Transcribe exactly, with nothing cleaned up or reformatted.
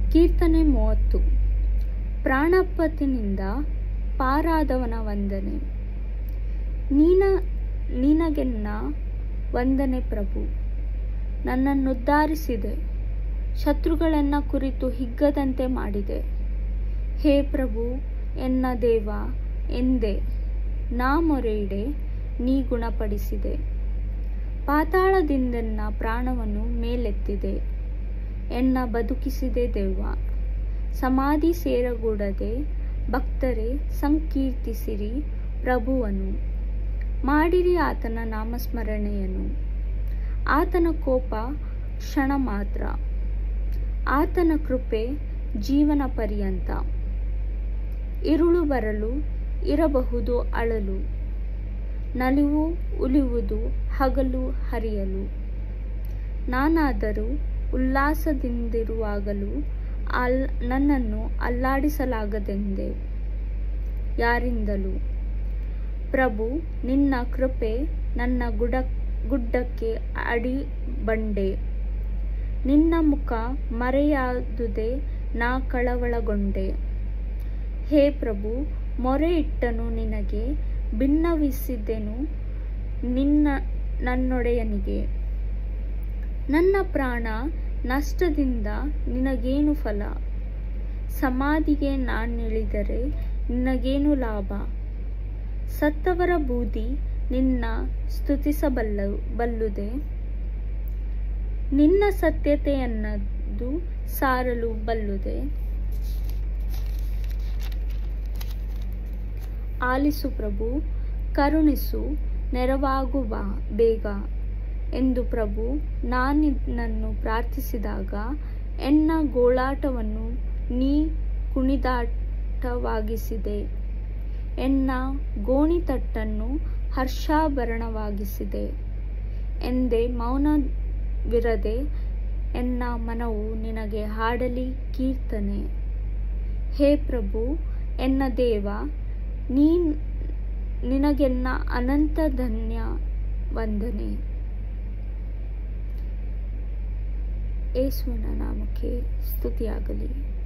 ಕೀರ್ತನೆ ಮೂವತ್ತು. ಪ್ರಾಣಾಪತ್ತಿನಿಂದ ಪಾರಾದವನ ವಂದನೆ. ನೀನ ನಿನಗೆನ್ನ ವಂದನೆ ಪ್ರಭು, ನನ್ನನ್ನುದ್ಧಾರಿಸಿದೆ, ಶತ್ರುಗಳನ್ನು ಕುರಿತು ಹಿಗ್ಗದಂತೆ ಮಾಡಿದೆ. ಹೇ ಪ್ರಭು ಎನ್ನ ದೇವ ಎಂದೆ, ನಾ ಮೊರೆಯಿಡೆ, ನೀ ಗುಣಪಡಿಸಿದೆ. ಪಾತಾಳದಿಂದೆನ್ನ ಪ್ರಾಣವನ್ನು ಮೇಲೆತ್ತಿದೆ, ಎನ್ನ ಬದುಕಿಸಿದೆ ದೇವ. ಸಮಾಧಿ ಸೇರಗೂಡದೆ ಭಕ್ತರೇ ಸಂಕೀರ್ತಿಸಿರಿ ಪ್ರಭುವನು. ಮಾಡಿರಿ ಆತನ ನಾಮಸ್ಮರಣೆಯನ್ನು. ಆತನ ಕೋಪ ಕ್ಷಣ ಮಾತ್ರ, ಆತನ ಕೃಪೆ ಜೀವನ ಪರ್ಯಂತ. ಇರುಳು ಬರಲು ಇರಬಹುದು ಅಳಲು, ನಲಿವು ಉಲಿಯುವುದು ಹಗಲು ಹರಿಯಲು. ನಾನಾದರೂ ಉಲ್ಲಾಸದಿಂದಿರುವಾಗಲೂ ಅಲ್ ನನ್ನನ್ನು ಅಲ್ಲಾಡಿಸಲಾಗದೆಂದೆ ಯಾರಿಂದಲೂ. ಪ್ರಭು ನಿನ್ನ ಕೃಪೆ ನನ್ನ ಗುಡ ಗುಡ್ಡಕ್ಕೆ ಅಡಿಬಂಡೆ. ನಿನ್ನ ಮುಖ ಮರೆಯಾದುದೇ ನಾ ಕಳವಳಗೊಂಡೆ. ಹೇ ಪ್ರಭು ಮೊರೆ ಇಟ್ಟನು ನಿನಗೆ, ಭಿನ್ನವಿಸಿದೆನು ನಿನ್ನ ನನ್ನೊಡೆಯನಿಗೆ. ನನ್ನ ಪ್ರಾಣ ನಷ್ಟದಿಂದ ನಿನಗೇನು ಫಲ, ಸಮಾಧಿಗೆ ನಾನಿಳಿದರೆ ನಿನಗೇನು ಲಾಭ. ಸತ್ತವರ ಬೂದಿ ನಿನ್ನ ಸ್ತುತಿಸಬಲ್ಲ ಬಲ್ಲುದೆ, ನಿನ್ನ ಸತ್ಯತೆಯನ್ನದು ಸಾರಲು ಬಲ್ಲುದೆ. ಆಲಿಸು ಪ್ರಭು, ಕರುಣಿಸು, ನೆರವಾಗು ಬಾ ಬೇಗ ಎಂದು ಪ್ರಭು ನಾನಿನ್ನನ್ನು ಪ್ರಾರ್ಥಿಸಿದಾಗ, ಎನ್ನ ಗೋಳಾಟವನ್ನು ನೀ ಕುಣಿದಾಟವಾಗಿಸಿದೆ, ಎನ್ನ ಗೋಣಿತಟ್ಟನ್ನು ಹರ್ಷಾಭರಣವಾಗಿಸಿದೆ ಎಂದೇ ಮೌನವಿರದೆ ಎನ್ನ ಮನವು ನಿನಗೆ ಹಾಡಲಿ ಕೀರ್ತನೆ. ಹೇ ಪ್ರಭು ಎನ್ನ ದೇವ, ನೀ ನಿನಗೆನ್ನ ಅನಂತ ಧನ್ಯ ವಂದನೆ. ಯೇಸುವಿನ ನಾಮಕ್ಕೆ ಸ್ತುತಿಯಾಗಲಿ.